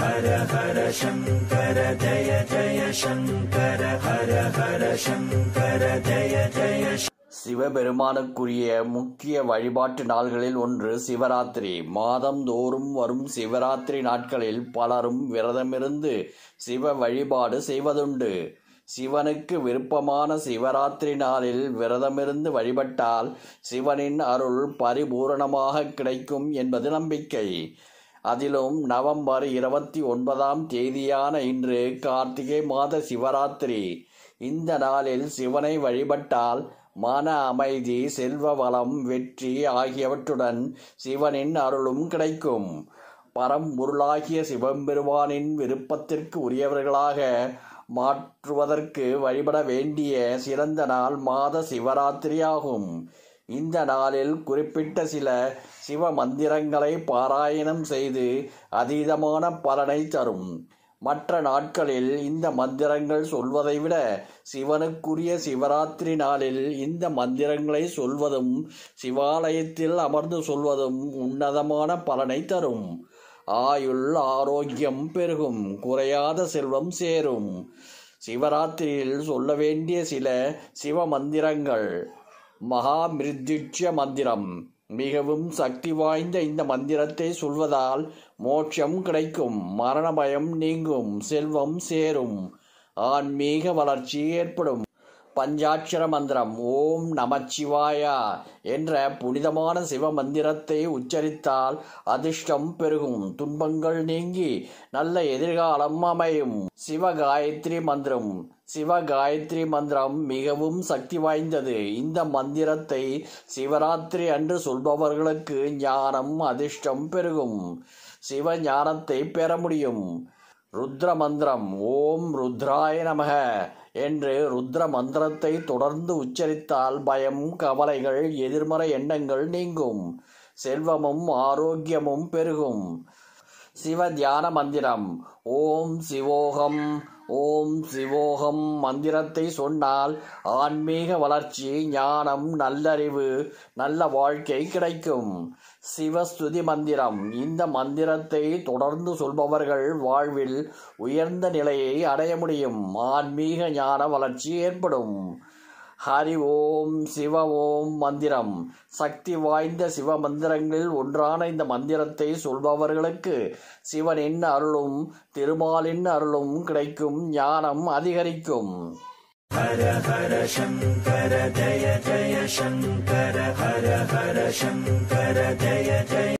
ஹர ஹர சங்கர ஜய ஜய சங்கர ஹர ஹர சங்கர ஜய ஜய. சிவபெருமானுக்குரிய முக்கிய வழிபாட்டு நாள்களில் ஒன்று சிவராத்திரி. மாதந்தோறும் வரும் சிவராத்திரி நாட்களில் பலரும் விரதமிருந்து சிவ வழிபாடு செய்வதுண்டு. சிவனுக்கு விருப்பமான சிவராத்திரி நாளில் விரதமிருந்து வழிபட்டால் சிவனின் அருள் பரிபூரணமாக கிடைக்கும் என்பது நம்பிக்கை. அதிலும் நவம்பர் 29ஆம் தேதியான இன்று கார்த்திகை மாத சிவராத்திரி. இந்த நாளில் சிவனை வழிபட்டால் மன அமைதி, செல்வ வளம், வெற்றி ஆகியவற்றுடன் சிவனின் அருளும் கிடைக்கும். பரம்பொருளாகிய சிவபெருமானின் விருப்பத்திற்கு உரியவர்களாக மாற்றுவதற்கு வழிபட வேண்டிய சிறந்த நாள் மாத சிவராத்திரி ஆகும். இந்த நாளில் குறிப்பிட்ட சில சிவ மந்திரங்களை பாராயணம் செய்து அதீதமான பலனை தரும். மற்ற நாட்களில் இந்த மந்திரங்கள் சொல்வதை விட சிவனுக்குரிய சிவராத்திரி நாளில் இந்த மந்திரங்களை சொல்வதும் சிவாலயத்தில் அமர்ந்து சொல்வதும் உன்னதமான பலனை தரும். ஆயுள் ஆரோக்கியம் பெருகும், குறையாத செல்வம் சேரும். சிவராத்திரியில் சொல்ல வேண்டிய சில சிவ மந்திரங்கள். மகாமிருத்யுஞ்ச மந்திரம். மிகவும் சக்தி வாய்ந்த இந்த மந்திரத்தை சொல்வதால் மோட்சம் கிடைக்கும், மரண பயம் நீங்கும், செல்வம் சேரும், ஆன்மீக வளர்ச்சி ஏற்படும். பஞ்சாட்சர மந்திரம். ஓம் நமச்சிவாயா என்ற புனிதமான சிவ மந்திரத்தை உச்சரித்தால் அதிர்ஷ்டம் பெருகும், துன்பங்கள் நீங்கி நல்ல எதிர்காலம் அமையும். சிவகாயத்ரி மந்திரம். சிவகாயத்ரி மந்திரம் மிகவும் சக்தி வாய்ந்தது. இந்த மந்திரத்தை சிவராத்திரி அன்று சொல்பவர்களுக்கு ஞானம், அதிர்ஷ்டம் பெருகும், சிவ ஞானத்தை பெற முடியும். ருத்ர மந்திரம். ஓம் ருத்ராய நமக என்று ருத்ர மந்திரத்தை தொடர்ந்து உச்சரித்தால் பயம், கவலைகள், எதிர்மறை எண்ணங்கள் நீங்கும், செல்வமும் ஆரோக்கியமும் பெருகும். சிவ தியான மந்திரம். ஓம் சிவோகம் ஓம் சிவோகம் மந்திரத்தை சொன்னால் ஆன்மீக வளர்ச்சி, ஞானம், நல்லறிவு, நல்ல வாழ்க்கை கிடைக்கும். சிவஸ்துதி மந்திரம். இந்த மந்திரத்தை தொடர்ந்து சொல்பவர்கள் வாழ்வில் உயர்ந்த நிலையை அடைய முடியும், ஆன்மீக ஞான வளர்ச்சி ஏற்படும். ஹரி ஓம் சிவ ஓம் மந்திரம். சக்தி வாய்ந்த சிவ மந்திரங்களில் ஒன்றான இந்த மந்திரத்தை சொல்பவர்களுக்கு சிவனின் அருளும் திருமாலின் அருளும் கிடைக்கும், ஞானம் அதிகரிக்கும். ஹர ஹர சங்கர ஜய ஜய சங்கர ஹர ஹர சங்கர ஜய ஜய.